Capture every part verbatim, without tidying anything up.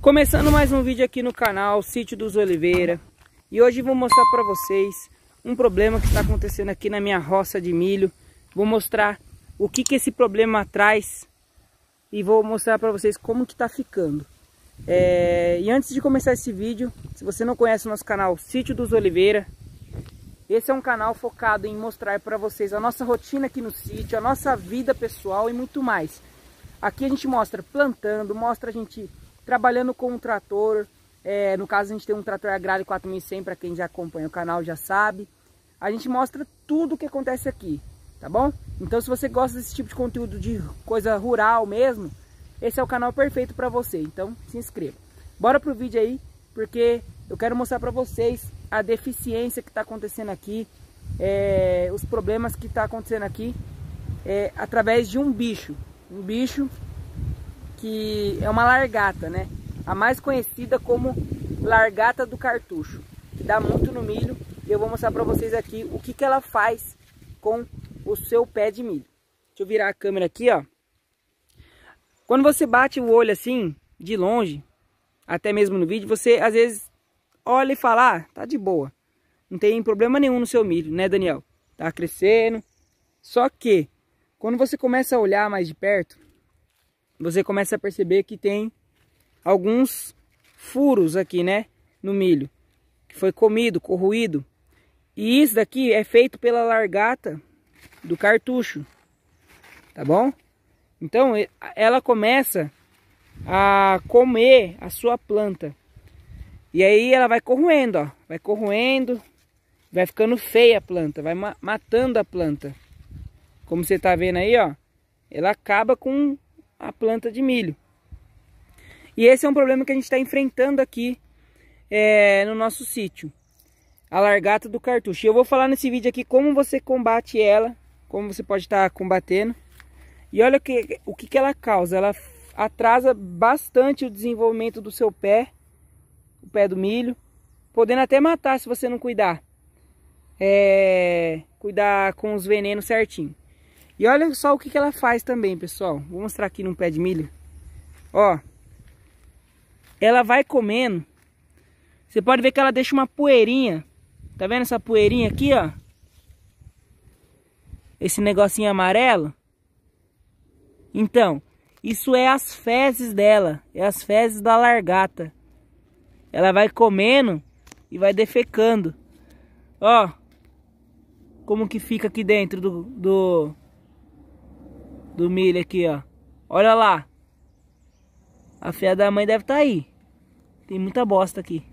Começando mais um vídeo aqui no canal Sítio dos Oliveira. E hoje vou mostrar para vocês um problema que está acontecendo aqui na minha roça de milho. Vou mostrar o que que esse problema traz e vou mostrar para vocês como que está ficando. É... E antes de começar esse vídeo, se você não conhece o nosso canal Sítio dos Oliveira, esse é um canal focado em mostrar para vocês a nossa rotina aqui no sítio, a nossa vida pessoal e muito mais. Aqui a gente mostra plantando, mostra a gente trabalhando com um trator, é, no caso a gente tem um trator Agrale quatro mil e cem, para quem já acompanha o canal já sabe. A gente mostra tudo o que acontece aqui, tá bom? Então se você gosta desse tipo de conteúdo de coisa rural mesmo, esse é o canal perfeito para você, então se inscreva. Bora pro vídeo aí, porque eu quero mostrar para vocês a deficiência que está acontecendo aqui, é, os problemas que está acontecendo aqui, é, através de um bicho, um bicho que é uma largata, né? A mais conhecida como largata do cartucho, que dá muito no milho. E eu vou mostrar para vocês aqui o que que ela faz com o seu pé de milho. Deixa eu virar a câmera aqui, ó. Quando você bate o olho assim, de longe, até mesmo no vídeo, você às vezes olha e fala, ah, tá de boa. Não tem problema nenhum no seu milho, né, Daniel? Tá crescendo. Só que, quando você começa a olhar mais de perto, você começa a perceber que tem alguns furos aqui, né, no milho, que foi comido, corroído. E isso daqui é feito pela largata do cartucho, tá bom? Então ela começa a comer a sua planta. E aí ela vai corroendo, ó, vai corroendo, vai ficando feia a planta, vai ma matando a planta. Como você tá vendo aí, ó, ela acaba com a planta de milho. E esse é um problema que a gente está enfrentando aqui é, no nosso sítio, a largata do cartucho. E eu vou falar nesse vídeo aqui como você combate ela, como você pode estar tá combatendo. E olha o que, o que, que ela causa. Ela atrasa bastante o desenvolvimento do seu pé, o pé do milho, podendo até matar se você não cuidar. É, cuidar com os venenos certinho. E olha só o que que ela faz também, pessoal. Vou mostrar aqui no pé de milho. Ó. Ela vai comendo. Você pode ver que ela deixa uma poeirinha. Tá vendo essa poeirinha aqui, ó? Esse negocinho amarelo. Então, isso é as fezes dela. É as fezes da largata. Ela vai comendo e vai defecando. Ó. Como que fica aqui dentro do... do do milho aqui, ó. Olha lá. A fia da mãe deve estar aí. Tem muita bosta aqui.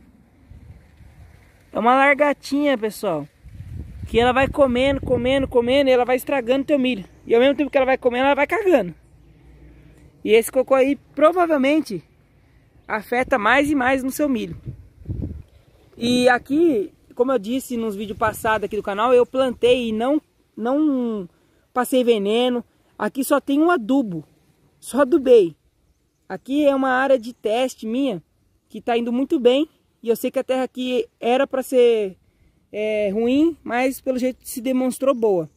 É uma largatinha, pessoal, que ela vai comendo, comendo, comendo, e ela vai estragando teu milho. E ao mesmo tempo que ela vai comendo, ela vai cagando. E esse cocô aí provavelmente afeta mais e mais no seu milho. E aqui, como eu disse nos vídeos passados aqui do canal, eu plantei e não, não passei veneno. Aqui só tem um adubo, só adubei. Aqui é uma área de teste minha, que está indo muito bem. E eu sei que a terra aqui era para ser é, ruim, mas pelo jeito se demonstrou boa.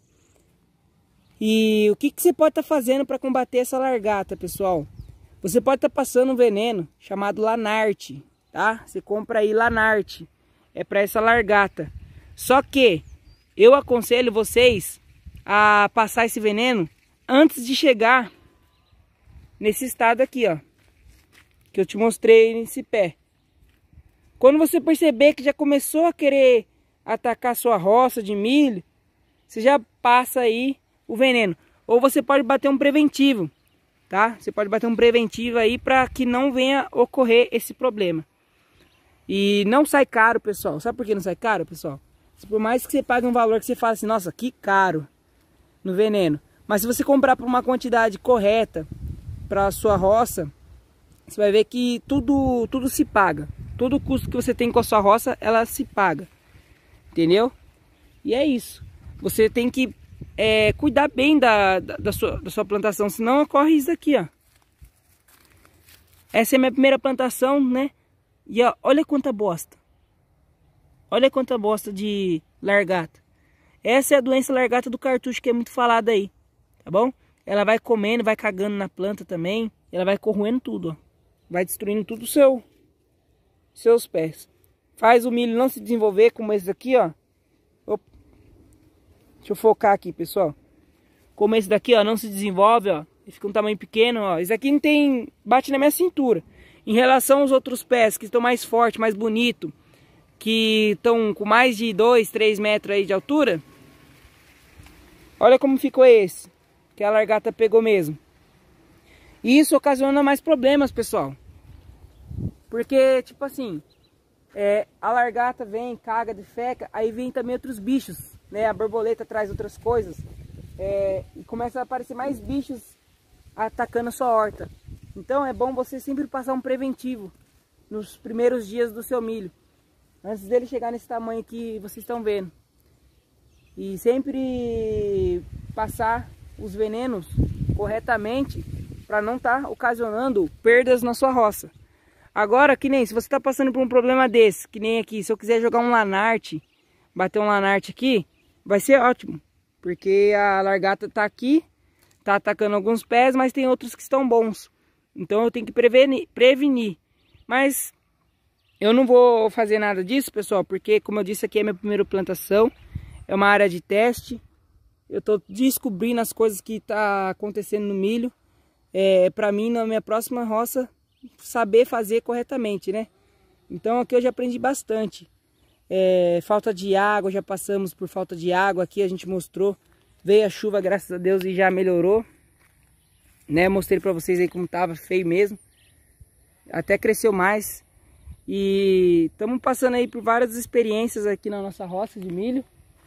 E o que, que você pode estar tá fazendo para combater essa largata, pessoal? Você pode estar tá passando um veneno chamado Lanarte, tá? Você compra aí Lanarte, é para essa largata. Só que eu aconselho vocês a passar esse veneno antes de chegar nesse estado aqui, ó, que eu te mostrei nesse pé. Quando você perceber que já começou a querer atacar sua roça de milho, você já passa aí o veneno. Ou você pode bater um preventivo, tá? Você pode bater um preventivo aí para que não venha ocorrer esse problema. E não sai caro, pessoal. Sabe por que não sai caro, pessoal? Por mais que você pague um valor que você fala assim, nossa, que caro no veneno. Mas se você comprar por uma quantidade correta para a sua roça, você vai ver que tudo, tudo se paga. Todo o custo que você tem com a sua roça, ela se paga. Entendeu? E é isso. Você tem que é, cuidar bem da, da, da, sua, da sua plantação, senão ocorre isso aqui, ó. Essa é a minha primeira plantação, né? E ó, olha quanta bosta. Olha quanta bosta de largata. Essa é a doença largata do cartucho que é muito falada aí. Tá bom? Ela vai comendo, vai cagando na planta também. Ela vai corroendo tudo, ó. vai destruindo tudo o seu, seus pés. Faz o milho não se desenvolver como esse daqui, ó. Opa. Deixa eu focar aqui, pessoal. Como esse daqui, ó, não se desenvolve, ó. Ele fica um tamanho pequeno, ó. Esse aqui não tem... bate na minha cintura. Em relação aos outros pés, que estão mais fortes, mais bonitos, que estão com mais de dois, três metros aí de altura. Olha como ficou esse, que a largata pegou mesmo. E isso ocasiona mais problemas, pessoal. Porque, tipo assim, é, a largata vem, caga, defeca, aí vem também outros bichos, né? A borboleta traz outras coisas. É, e começa a aparecer mais bichos atacando a sua horta. Então é bom você sempre passar um preventivo nos primeiros dias do seu milho, antes dele chegar nesse tamanho que vocês estão vendo. E sempre passar os venenos corretamente para não estar tá ocasionando perdas na sua roça. Agora, que nem se você está passando por um problema desse, que nem aqui, se eu quiser jogar um lanarte, bater um lanarte aqui, vai ser ótimo. Porque a largata está aqui, está atacando alguns pés, mas tem outros que estão bons. Então eu tenho que prevenir, prevenir. Mas eu não vou fazer nada disso, pessoal, porque como eu disse aqui é minha primeira plantação. É uma área de teste. Eu estou descobrindo as coisas que tá acontecendo no milho. É, para mim, na minha próxima roça, saber fazer corretamente, né? Então aqui eu já aprendi bastante. É, falta de água, já passamos por falta de água. Aqui a gente mostrou. Veio a chuva, graças a Deus, e já melhorou. Né? Mostrei para vocês aí como tava, feio mesmo. Até cresceu mais. E estamos passando aí por várias experiências aqui na nossa roça de milho.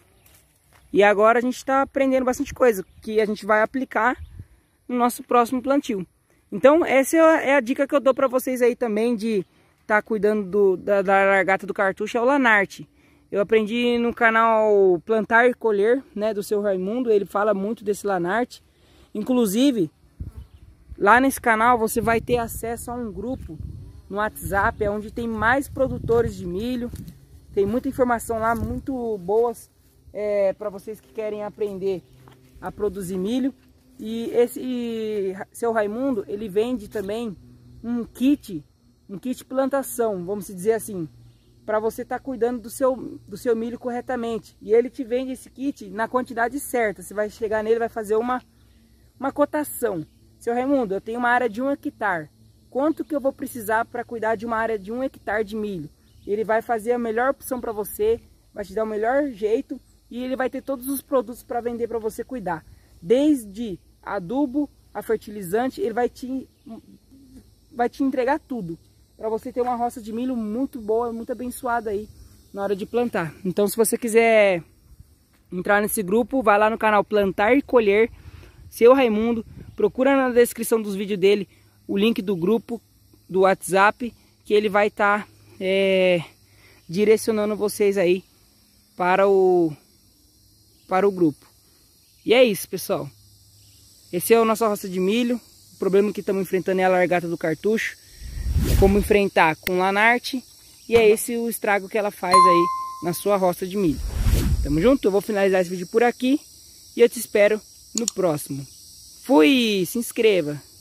E agora a gente está aprendendo bastante coisa que a gente vai aplicar no nosso próximo plantio. Então essa é a dica que eu dou para vocês aí também de estar tá cuidando do, da, da largata do cartucho, é o lanarte. Eu aprendi no canal Plantar e Colher, né, do seu Raimundo, ele fala muito desse lanarte. Inclusive, lá nesse canal você vai ter acesso a um grupo no WhatsApp, onde tem mais produtores de milho. Tem muita informação lá, muito boas. É, para vocês que querem aprender a produzir milho. E esse seu Raimundo, ele vende também um kit, um kit plantação, vamos dizer assim, para você estar tá cuidando do seu, do seu milho corretamente. E ele te vende esse kit na quantidade certa. Você vai chegar nele, vai fazer uma, uma cotação. Seu Raimundo, eu tenho uma área de um hectare. Quanto que eu vou precisar para cuidar de uma área de um hectare de milho? Ele vai fazer a melhor opção para você, vai te dar o melhor jeito. E ele vai ter todos os produtos para vender para você cuidar. Desde adubo a fertilizante, ele vai te, vai te entregar tudo. Para você ter uma roça de milho muito boa, muito abençoada aí na hora de plantar. Então se você quiser entrar nesse grupo, vai lá no canal Plantar e Colher, seu Raimundo. Procura na descrição dos vídeos dele o link do grupo, do WhatsApp, que ele vai estar tá, é, direcionando vocês aí para o... para o grupo. E é isso, pessoal. Esse é o nosso roça de milho. O problema que estamos enfrentando é a largata do cartucho. Como enfrentar com lanarte. E é esse o estrago que ela faz aí na sua roça de milho. Tamo junto? Eu vou finalizar esse vídeo por aqui. E eu te espero no próximo. Fui! Se inscreva!